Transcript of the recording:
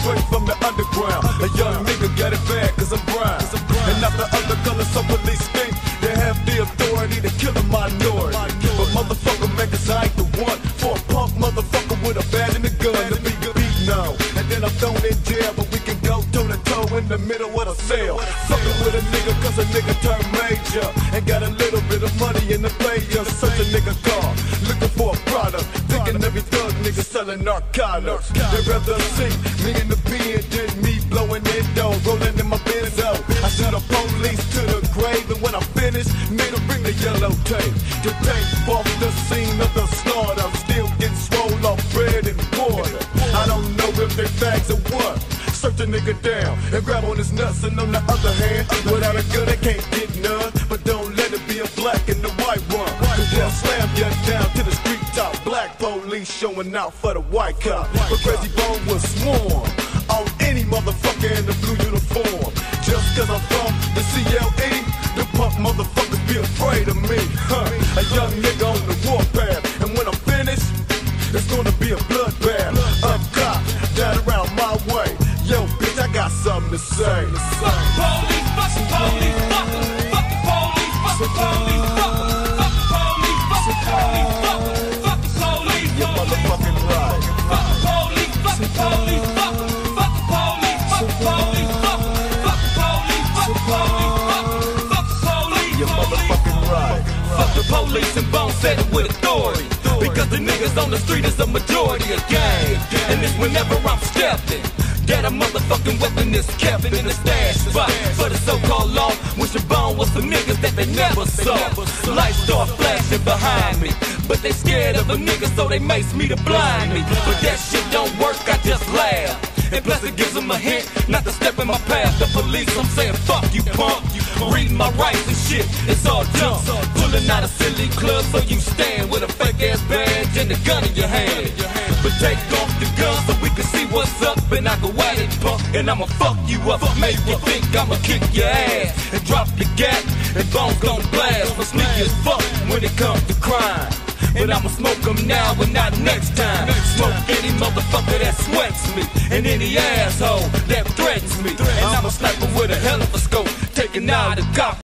straight from the underground. A young nigga got it bad cause I'm brown. And not the other color, so police think they have the authority to kill a minority. But motherfucker, man, cause I ain't the one for a punk motherfucker with a bat and a gun to be beat now. And then I'm thrown in jail, but we can go toe to toe in the middle of the cell. Fucking with a nigga cause a nigga turned major and got a little bit of money in the player. Search a nigga car, looking for a product, thinking every thug nigga selling narcotics. They'd rather see me in the pen than me blowing in dough, rolling in my Benzo. I sent the police to the grave, and when I finished, made them bring the yellow tape to tape off the scene of the slaughter. I'm still getting swole off bread and water. I don't know if they fags or what. Search a nigga down and grab on his nuts, and on the other hand, without a gun they can't get none. But don't let it be a black and the white one, cause they'll slam you down to the street top. Black police showing out for the white cop, but Crazy Bone was sworn on any motherfucker in the blue uniform. Just cause I'm from the CLE, the punk motherfuckers be afraid of me. A young nigga on the warpath, and when I'm finished, it's gonna be a bloodbath. Up top, down around my way. Yo, bitch, I got something to say. Fuck the police, fuck the police, fuck the police, fuck the police, fuck the police, fuck the police, fuck the police, you're motherfucking right. Fuck the police, fuck the police, fuck the police, fuck the police, fuck the police, fuck the police, fuck the police, you're motherfucking right. Fuck the police and Bone said it with authority, because the niggas on the street is a majority of gang. And it's whenever I'm stepping that a motherfucking weapon is kept in the stash spot for the so-called law. Wish a Bone was some niggas that they never saw. Lights start flashing behind me, but they scared of a nigga, so they mace me to blind me. But that shit don't work, I just laugh. And plus it gives them a hint not to step in my path. The police, I'm saying fuck you punk. Reading my rights and shit, it's all junk. Pulling out a silly club so you stand with a fake ass badge and a gun in your hand. But take off the gun so we can see what's up, and I can whack it punk, and I'ma fuck you up. Make you think I'ma kick your ass and drop the gap, and Bones gon' blast. I'm sneaky as fuck when it comes to crime, and I'ma smoke them now and not next time. Smoke any motherfucker that sweats me, and any asshole that threatens me. And I'm a sniper with a hell of a scope, taking out a cop.